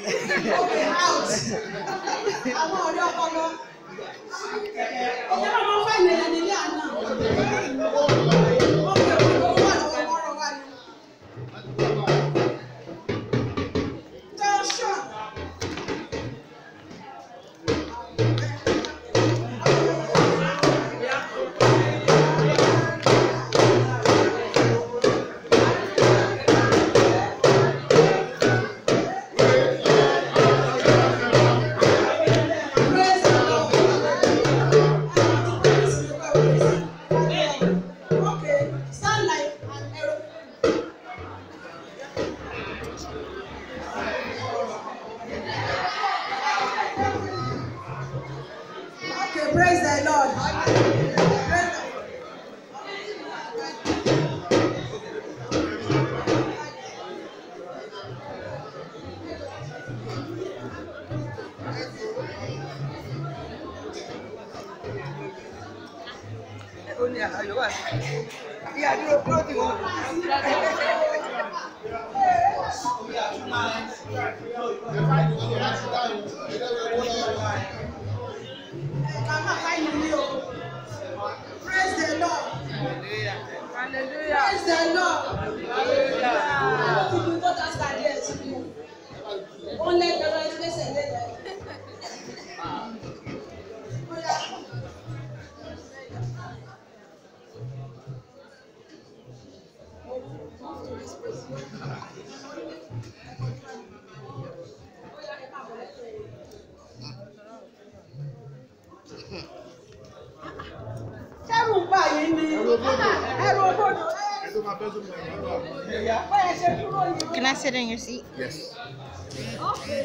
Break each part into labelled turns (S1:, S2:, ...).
S1: Okay, out. Àwọn ọ̀rẹ́ ọpọlọ. Ìjọba máa ń fẹ́ ìnìyàn nílé àná. Okay, owó wà lọ́wọ́ ọ̀rọ̀ wa ni. Joshua. Praise the Lord. Praise the Lord. Hallelujah. Praise the Lord. Hallelujah.
S2: Can I sit in your seat?
S3: Yes.
S1: Okay.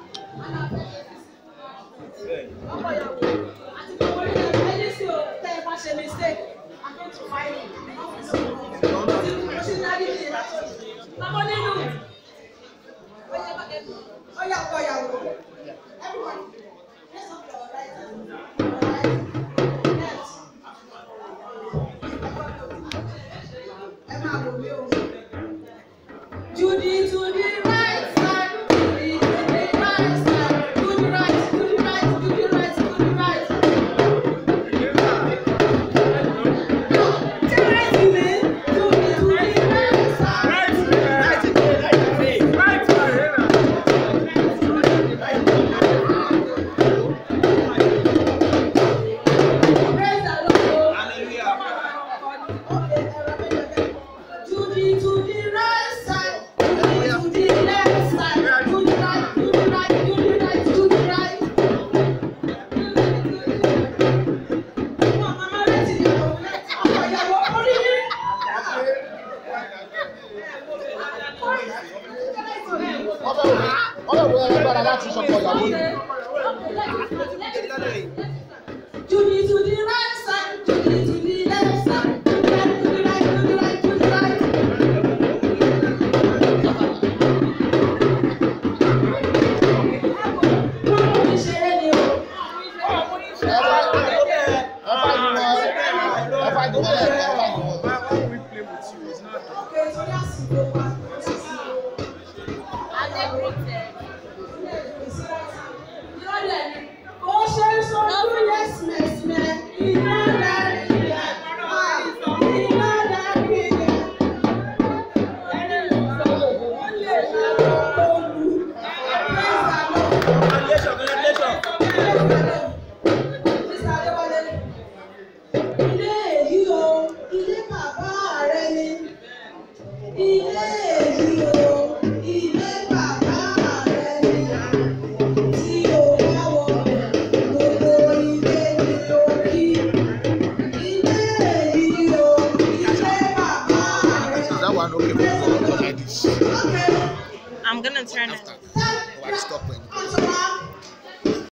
S1: Judy to the right side, Judy to the right side, to the right, to the right, to the right, to the right. Judy to the right side, Judy to the left side, to the right, to the right, to the right, to the right.
S2: I'm gonna turn it.
S3: Stop when